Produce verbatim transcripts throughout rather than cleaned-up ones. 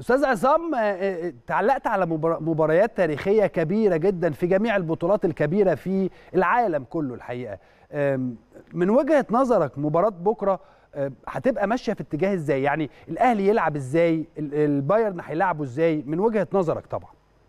استاذ عصام، آه، آه، تعلقت على مبار- مباريات تاريخيه كبيره جدا في جميع البطولات الكبيره في العالم كله الحقيقه. آم، من وجهه نظرك مباراه بكره آه، هتبقى ماشيه في اتجاه ازاي؟ يعني الاهلي يلعب ازاي، ال- البايرن هيلعبوا ازاي من وجهه نظرك طبعا؟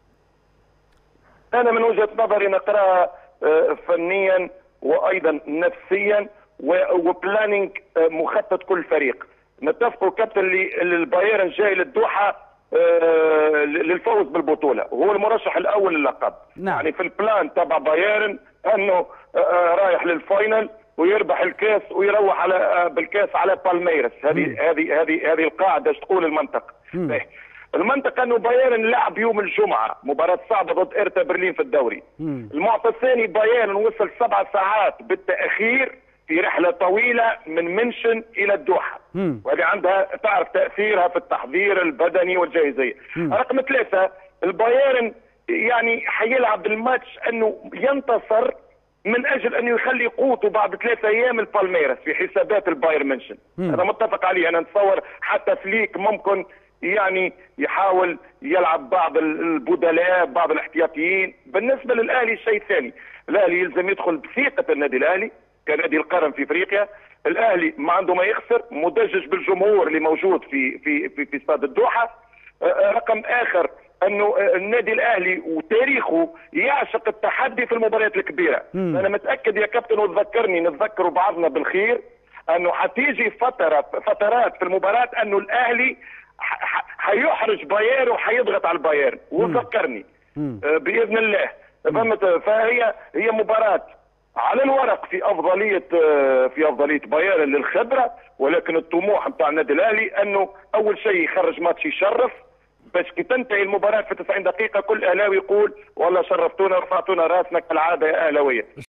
انا من وجهه نظري نقراها آه، فنيا وايضا نفسيا وبلاننج، مخطط كل فريق. نتفقوا كابتن اللي اللي البايرن جاي للدوحه آه، للفوز بالبطوله، هو المرشح الاول للقب. نعم. يعني في البلان تبع بايرن انه آه، رايح للفاينل ويربح الكاس ويروح على آه، بالكاس على بالميرس. هذه هذه هذه هذه القاعده ايش تقول المنطق. مم. المنطقة انه بايرن لعب يوم الجمعة مباراة صعبة ضد إيرتا برلين في الدوري. مم. المعطى الثاني بايرن وصل سبع ساعات بالتأخير في رحلة طويلة من منشن إلى الدوحة. مم. وهذه عندها تعرف تأثيرها في التحضير البدني والجاهزية. مم. رقم ثلاثة، البايرن يعني حيلعب الماتش انه ينتصر من اجل انه يخلي قوته بعد ثلاثة ايام البالميراس في حسابات البايرن منشن. مم. هذا متفق عليه. انا نتصور حتى فليك ممكن يعني يحاول يلعب بعض البدلاء بعض الاحتياطيين. بالنسبه للاهلي الشيء الثاني، الاهلي يلزم يدخل بثقه النادي الاهلي كنادي القرن في افريقيا. الاهلي ما عنده ما يخسر، مدجج بالجمهور اللي موجود في في في, في استاد الدوحه. رقم اخر انه النادي الاهلي وتاريخه يعشق التحدي في المباريات الكبيره. مم. انا متاكد يا كابتن وتذكرني نتذكروا بعضنا بالخير انه حتيجي فتره فترات في المباراه انه الاهلي حيحرج بايرن وحيضغط على البايرن، وذكرني باذن الله. فهمت؟ فهي هي مباراه على الورق في افضليه في افضليه بايرن للخبره، ولكن الطموح نتاع النادي الاهلي انه اول شيء يخرج ماتش يشرف، باش كي تنتهي المباراه في تسعين دقيقه كل اهلاوي يقول والله شرفتونا ورفعتونا راسنا كالعاده يا اهلاويه.